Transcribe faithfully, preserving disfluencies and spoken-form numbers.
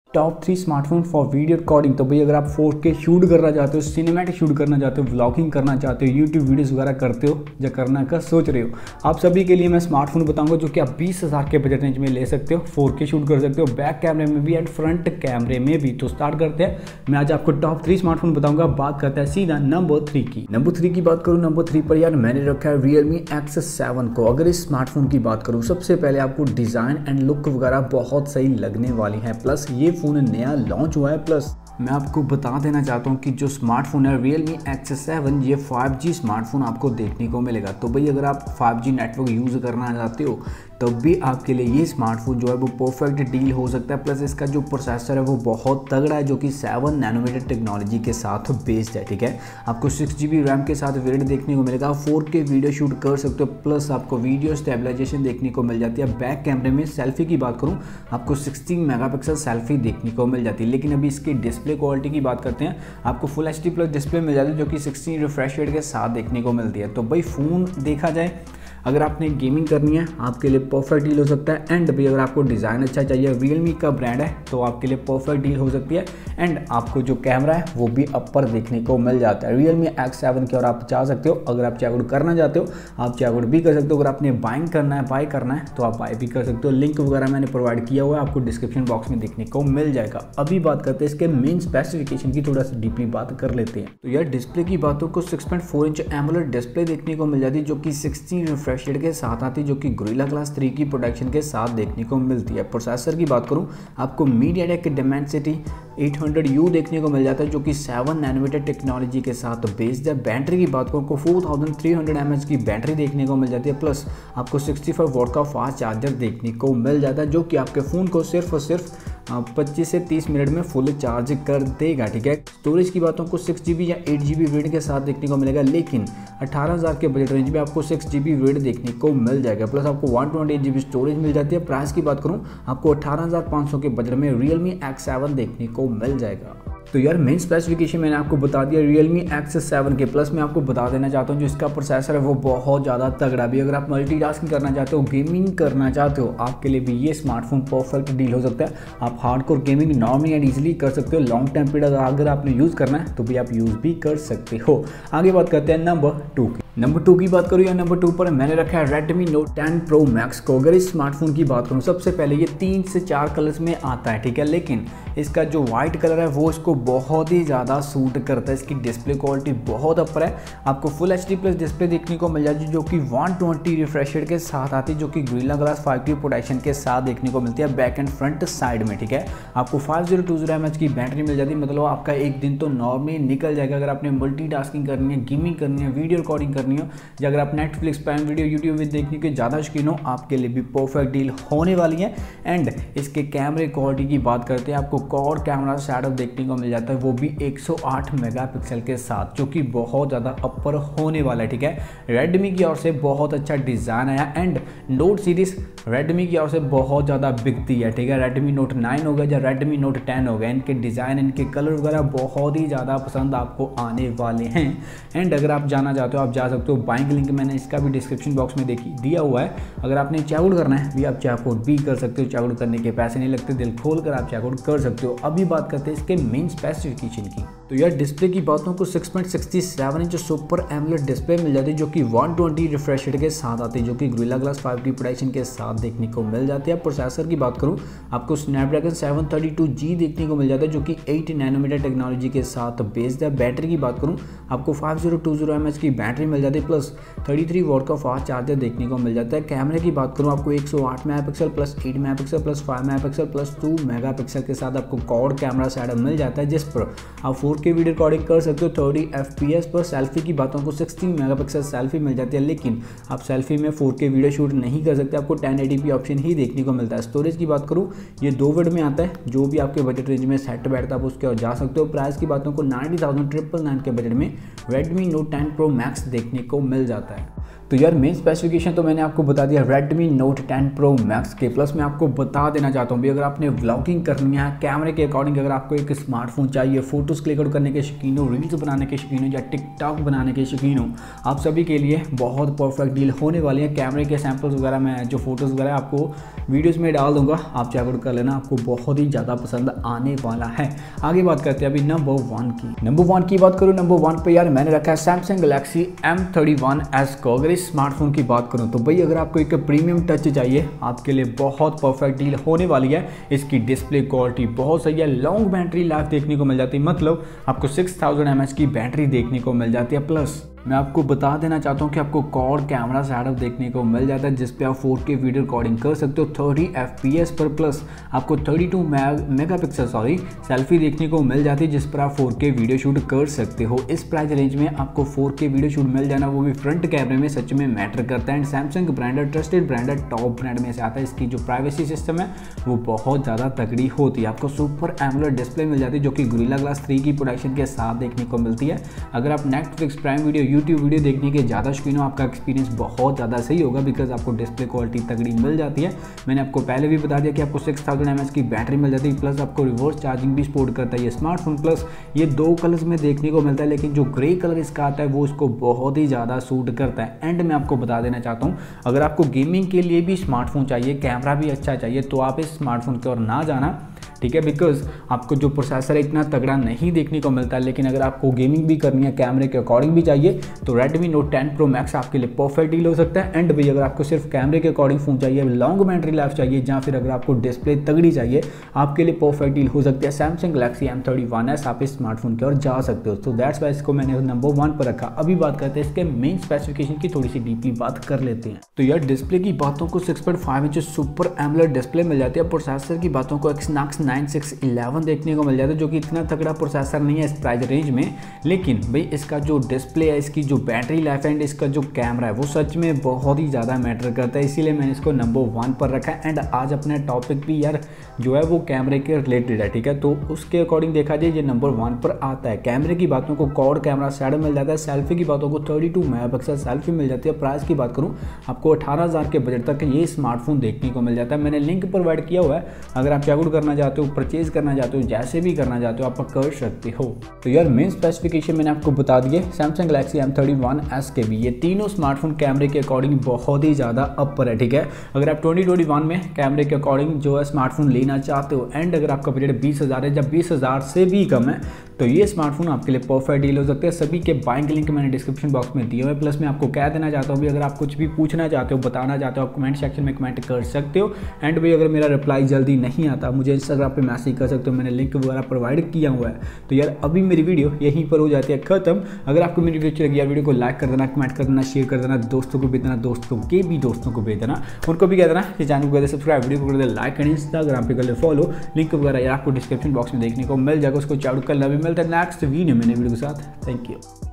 Top three smartphone for video recording. तो भाई अगर आप फोर के शूट करना चाहते हो, सिनेमैटिक शूट करना चाहते हो, व्लॉगिंग करना चाहते हो, यूट्यूब वीडियोस वगैरह करते हो या करना का सोच रहे हो, आप सभी के लिए मैं स्मार्टफोन बताऊंगा जो कि आप बीस हज़ार के बजट रेंज में ले सकते हो। फोर के शूट कर सकते हो बैक कैमरे में भी एंड फ्रंट कैमरे में भी। तो स्टार्ट करते हैं। मैं आज आपको टॉप थ्री स्मार्टफोन बताऊंगा। बात करते हैं सीधा नंबर थ्री की। नंबर थ्री की बात करूँ, नंबर थ्री पर यार मैंने रखा है रियलमी एक्स सेवन को। अगर इस स्मार्टफोन की बात करूँ, सबसे पहले आपको डिज़ाइन एंड लुक वगैरह बहुत सही लगने वाली है। प्लस ये फ़ोन नया लॉन्च हुआ है। प्लस मैं आपको बता देना चाहता हूँ कि जो स्मार्टफोन है रियलमी एक्स सेवन, ये फाइव जी स्मार्टफोन आपको देखने को मिलेगा। तो भाई अगर आप फाइव जी नेटवर्क यूज़ करना चाहते हो तब भी आपके लिए ये स्मार्टफोन जो है वो परफेक्ट डील हो सकता है। प्लस इसका जो प्रोसेसर है वो बहुत तगड़ा है, जो कि सेवन नैनोमीटर टेक्नोलॉजी के साथ बेस्ड है। ठीक है, आपको सिक्स जी बी रैम के साथ वेरिएंट देखने को मिलेगा। फोर के वीडियो शूट कर सकते हो। प्लस आपको वीडियो स्टेबलाइजेशन देखने को मिल जाती है। बैक कैमरे में सेल्फी की बात करूँ, आपको सिक्सटीन मेगापिक्सल सेल्फी देखने को मिल जाती है। लेकिन अभी इसकी डिस्प्ले क्वालिटी की बात करते हैं, आपको full H D plus display मिल जाती है, जो कि सिक्सटीन रिफ्रेश रेट के साथ देखने को मिलती है। तो भाई फ़ोन देखा जाए, अगर आपने गेमिंग करनी है आपके लिए परफेक्ट डील हो सकता है। एंड भी अगर आपको डिज़ाइन अच्छा चाहिए, रियलमी का ब्रांड है तो आपके लिए परफेक्ट डील हो सकती है। एंड आपको जो कैमरा है वो भी अपर देखने को मिल जाता है रियलमी एक्स सेवन की। और आप चाह सकते हो, अगर आप चेकआउट करना चाहते हो आप चेकआउट भी कर सकते हो। अगर आपने बाइंग करना है, बाय करना है तो आप बाय भी कर सकते हो। लिंक वगैरह मैंने प्रोवाइड किया हुआ है, आपको डिस्क्रिप्शन बॉक्स में देखने को मिल जाएगा। अभी बात करते हैं इसके मेन स्पेसिफिकेशन की, थोड़ा सा डीपली बात कर लेते हैं। तो यार डिस्प्ले की बातों को six point four inch AMOLED display देखने को मिल जाती है, जो कि सिक्सटीन रिफ्रेश रेट के साथ जो कि गोरिल्ला ग्लास थ्री की प्रोडक्शन के साथ देखने को मिलती है। प्रोसेसर की बात करूं, आपको MediaTek Dimensity eight hundred U देखने को मिल जाता है, जो कि सेवन नैनोमीटर टेक्नोलॉजी के साथ बेस्ड है। बैटरी की बात करूं, आपको four thousand three hundred M H की बैटरी देखने को मिल जाती है। प्लस आपको सिक्सटी फाइव वॉट का फास्ट चार्जर देखने को मिल जाता है, जो कि आपके फ़ोन को सिर्फ और सिर्फ पच्चीस से तीस मिनट में फुल चार्ज कर देगा। ठीक है, स्टोरेज की बातों को सिक्स जी बी या एट जी बी वेरिएंट के साथ देखने को मिलेगा। लेकिन अठारह हज़ार के बजट रेंज में आपको सिक्स जी बी वेरिएंट देखने को मिल जाएगा। प्लस आपको one twenty eight G B storage मिल जाती है। प्राइस की बात करूं, आपको अठारह हज़ार पाँच सौ के बजट में रियलमी एक्स सेवन देखने को मिल जाएगा। तो यार मेन स्पेसिफिकेशन मैंने आपको बता दिया रियलमी एक्स सेवन के। प्लस मैं आपको बता देना चाहता हूँ जो इसका प्रोसेसर है वो बहुत ज़्यादा तगड़ा भी। अगर आप मल्टीटास्किंग करना चाहते हो, गेमिंग करना चाहते हो, आपके लिए भी ये स्मार्टफोन परफेक्ट डील हो सकता है। आप hardcore gaming normally and easily कर सकते हो। लॉन्ग टाइम पीरियड अगर आपने यूज़ करना है तो भी आप यूज़ भी कर सकते हो। आगे बात करते हैं नंबर टू की। नंबर टू की बात करूँ या नंबर टू पर मैंने रखा है Redmi note ten pro max को। अगर इस स्मार्टफोन की बात करूँ, सबसे पहले ये तीन से चार कलर्स में आता है। ठीक है, लेकिन इसका जो वाइट कलर है वो इसको बहुत ही ज़्यादा सूट करता है। इसकी डिस्प्ले क्वालिटी बहुत अपर है। आपको full H D plus display देखने को मिल जाती है, जो कि वन ट्वेंटी रिफ्रेश रेट के साथ आती है, जो कि गोरिल्ला ग्लास फाइव की प्रोटेक्शन के साथ देखने को मिलती है बैक एंड फ्रंट साइड में। ठीक है, आपको five zero two zero M H की बैटरी मिल जाती है। मतलब आपका एक दिन तो नॉर्मली निकल जाएगा। अगर आपने मल्टीटास्किंग करनी है, गेमिंग करनी है, वीडियो रिकॉर्डिंग करनी हो, या अगर आप नेटफ्लिक्स प्राइम वीडियो यूट्यूब में देखने के ज़्यादा शौकीन हो, आपके लिए भी परफेक्ट डील होने वाली है। एंड इसके कैमरे क्वालिटी की बात करते हैं, आपको क्वाड कैमरा सेटअप देखने को मिल जाता है, वो भी एक सौ आठ मेगापिक्सल के साथ, जो कि बहुत ज़्यादा अपर होने वाला है। ठीक है, रेडमी की ओर से बहुत अच्छा डिज़ाइन आया। एंड नोट सीरीज रेडमी की ओर से बहुत ज़्यादा बिकती है। ठीक है, रेडमी नोट नाइन हो गया या रेडमी नोट टेन हो गया, इनके डिज़ाइन, इनके कलर वगैरह बहुत ही ज़्यादा पसंद आपको आने वाले हैं। एंड अगर आप जाना चाहते हो आप जा सकते हो। बाइंग लिंक मैंने इसका भी डिस्क्रिप्शन बॉक्स में देखी दिया हुआ है। अगर आपने चेकआउट करना है भी आप चेकआउट भी कर सकते हो। चेकआउट करने के पैसे नहीं लगते, दिल खोल कर आप चेकआउट कर सकते हो। अभी बात करते हैं इसके मेन स्पेसिफिकेशन की। तो यार डिस्प्ले की बातों को six point six seven inch super AMOLED display मिल जाती है, जो कि वन ट्वेंटी रिफ्रेश रेट के साथ आती है, जो कि गोरिल्ला ग्लास फाइव की प्रोटेक्शन के साथ देखने को मिल जाती है। प्रोसेसर की बात करूं, आपको Snapdragon seven thirty two G देखने को मिल जाता है, जो कि एट नैनोमीटर टेक्नोलॉजी के साथ बेस्ड है। बैटरी की बात करूं, आपको five zero two zero M H की बैटरी मिल जाती है। प्लस थर्टी थ्री वॉट का फास्ट चार्जर देखने को मिल जाता है। कैमरे की बात करूं, आपको एक सौ आठ megapixel plus eight megapixel plus five megapixel plus two megapixel के साथ आपको क्वाड कैमरा सेटअप मिल जाता है, जिस पर आप फोर के वीडियो रिकॉर्डिंग कर सकते हो थर्टी एफ पी एस पर। सेल्फी की बातों को सिक्सटीन मेगापिक्सल सेल्फी मिल जाती है, लेकिन आप सेल्फी में फोर के वीडियो शूट नहीं कर सकते, आपको टेन एटी पी ऑप्शन ही देखने को मिलता है। स्टोरेज की बात करूँ, ये दो वर्ड में आता है, जो भी आपके बजट रेंज में सेट बैठता है आप उसके और जा सकते हो। प्राइस की बातों को नाइन्टी थाउजेंड ट्रिपल नाइन के बजट में Redmi note ten pro max देखने को मिल जाता है। तो यार मेन स्पेसिफिकेशन तो मैंने आपको बता दिया Redmi note ten pro max के। प्लस मैं आपको बता देना चाहता हूँ भी, अगर आपने व्लॉगिंग करनी है कैमरे के अकॉर्डिंग, अगर आपको एक स्मार्टफोन चाहिए, फोटोज़ क्लिक आउट करने के शौकीन हो, रील्स बनाने के शौकीन हो या टिकटॉक बनाने के शौकीन हो, आप सभी के लिए बहुत परफेक्ट डील होने वाली है। कैमरे के सैम्पल्स वगैरह मैं जो फोटोज़ वगैरह आपको वीडियोस में डाल दूंगा, आप चेकआउट कर लेना, आपको बहुत ही ज़्यादा पसंद आने वाला है। आगे बात करते हैं अभी नंबर वन की। नंबर वन की बात करूँ, नंबर वन पे यार मैंने रखा है Samsung Galaxy M thirty one S को। अगर इस स्मार्टफोन की बात करूँ तो भाई अगर आपको एक प्रीमियम टच चाहिए, आपके लिए बहुत परफेक्ट डील होने वाली है। इसकी डिस्प्ले क्वालिटी बहुत सही है, लॉन्ग बैटरी लाइफ देखने को मिल जाती है, मतलब आपको सिक्स थाउजेंड एम एच की बैटरी देखने को मिल जाती है। प्लस मैं आपको बता देना चाहता हूँ कि आपको क्वाड कैमरा सेटअप देखने को मिल जाता है, जिस पे आप फोर के वीडियो रिकॉर्डिंग कर सकते हो थर्टी एफ पी एस पर। प्लस आपको thirty two megapixel sorry selfie देखने को मिल जाती है, जिस पर आप फोर के वीडियो शूट कर सकते हो। इस प्राइस रेंज में आपको फोर के वीडियो शूट मिल जाना, वो भी फ्रंट कैमरे में, सच में मैटर करता है। And Samsung branded trusted branded top brand में से आता है। इसकी जो प्राइवेसी सिस्टम है वो बहुत ज़्यादा तगड़ी होती है। आपको सुपर एमोलेड डिस्प्ले मिल जाती है, जो कि गोरिल्ला ग्लास थ्री की प्रोडक्शन के साथ देखने को मिलती है। अगर आप Netflix, prime video, YouTube video देखने के ज़्यादा शौकीन हो, आपका एक्सपीरियंस बहुत ज़्यादा सही होगा, बिकॉज आपको डिस्प्ले क्वालिटी तगड़ी मिल जाती है। मैंने आपको पहले भी बता दिया कि आपको सिक्स थाउजेंड एम एच की बैटरी मिल जाती है, प्लस आपको रिवर्स चार्जिंग भी सपोर्ट करता है ये स्मार्टफोन। प्लस ये दो कलर्स में देखने को मिलता है, लेकिन जो ग्रे कलर इसका आता है वो इसको बहुत ही ज़्यादा सूट करता है। एंड मैं आपको बता देना चाहता हूँ, अगर आपको गेमिंग के लिए भी स्मार्टफोन चाहिए, कैमरा भी अच्छा चाहिए, तो आप इस स्मार्टफोन की ओर ना जाना, ठीक है, बिकॉज आपको जो प्रोसेसर है इतना तगड़ा नहीं देखने को मिलता है। लेकिन अगर आपको गेमिंग भी करनी है, कैमरे के अकॉर्डिंग भी चाहिए, तो Redmi note ten pro max आपके लिए परफेक्ट डील हो सकता है। एंड भाई अगर आपको सिर्फ कैमरे के अकॉर्डिंग फोन चाहिए, लॉन्ग बैटरी लाइफ चाहिए, या फिर अगर आपको डिस्प्ले तगड़ी चाहिए, आपके लिए परफेक्ट डील हो सकती है Samsung Galaxy M thirty one S. आप इस स्मार्टफोन की ओर जा सकते हो। तो दैट्स वाई इसको मैंने नंबर वन पर रखा। अभी बात करते हैं इसके मेन स्पेसिफिकेशन की, थोड़ी सी डीपली बात कर लेते हैं। तो यार डिस्प्ले की बातों को six point five inch super AMOLED display मिल जाती है। प्रोसेसर की बातों को एक्सनॉक्स नाइन सिक्स इलेवन देखने को मिल जाता है, जो कि इतना तगड़ा प्रोसेसर नहीं है इस प्राइस रेंज में। लेकिन भाई इसका जो डिस्प्ले है, इसकी जो बैटरी लाइफ एंड इसका जो कैमरा है, वो सच में बहुत ही ज़्यादा मैटर करता है, इसीलिए मैंने इसको नंबर वन पर रखा है। एंड आज अपना टॉपिक भी यार जो है वो कैमरे के रिलेटेड है, ठीक है, तो उसके अकॉर्डिंग देखा जाए ये नंबर वन पर आता है। कैमरे की बातों को क्वाड कैमरा सेटअप मिल जाता है, सेल्फी की बातों को थर्टी टू मेगापिक्सल सेल्फी मिल जाती है। प्राइस की बात करूँ, आपको अठारह हज़ार के बजट तक ये स्मार्टफोन देखने को मिल जाता है। मैंने लिंक प्रोवाइड किया हुआ है, अगर आप चेकआउट करना चाहते हो, परचेज करना चाहते हो, जैसे भी करना चाहते हो आप कर सकते हो। तो यार मेन स्पेसिफिकेशन मैंने आपको बता दिए Samsung Galaxy M thirty one S के भी। ये तीनों स्मार्टफोन कैमरे के अकॉर्डिंग बहुत ही ज़्यादा अपर है, ठीक है। अगर आप ट्वेंटी ट्वेंटी वन में कैमरे के अकॉर्डिंग जो है स्मार्टफोन लेना चाहते हो, एंड अगर आपका बजट बीस हज़ार है, जब बीस हज़ार से भी कम है, तो ये स्मार्टफोन आपके लिए परफेक्ट डील हो सकते हैं। सभी के बाइंग लिंक मैंने डिस्क्रिप्शन बॉक्स में दिए हुए। प्लस मैं आपको कह देना चाहता हूँ भी, अगर आप कुछ भी पूछना चाहते हो, बताना चाहते हो, आप कमेंट सेक्शन में कमेंट कर सकते हो। एंड भी अगर मेरा रिप्लाई जल्दी नहीं आता, मुझे इंस्टाग्राम पे मैसेज कर सकते हो, मैंने लिंक वगैरह प्रोवाइड किया हुआ है। तो यार अभी मेरी वीडियो यहीं पर हो जाती है खत्म। अगर आपको मेरी वीडियो अच्छी लगी यार, वीडियो को लाइक कर देना, कमेंट कर देना, शेयर कर देना, दोस्तों को भेज देना, दोस्तों के भी दोस्तों को भेज देना, उनको भी कह देना कि चैनल को कर दे सब्सक्राइब, वीडियो को कर दे लाइक, एंड इंस्टाग्राम पे कर ले फॉलो। लिंक वगैरह यार आपको डिस्क्रिप्शन बॉक्स में देखने को मिल जाएगा, उसको चालू कर लेना। भी मिलता है नेक्स्ट वीडियो में नई वीडियो के साथ। Thank you.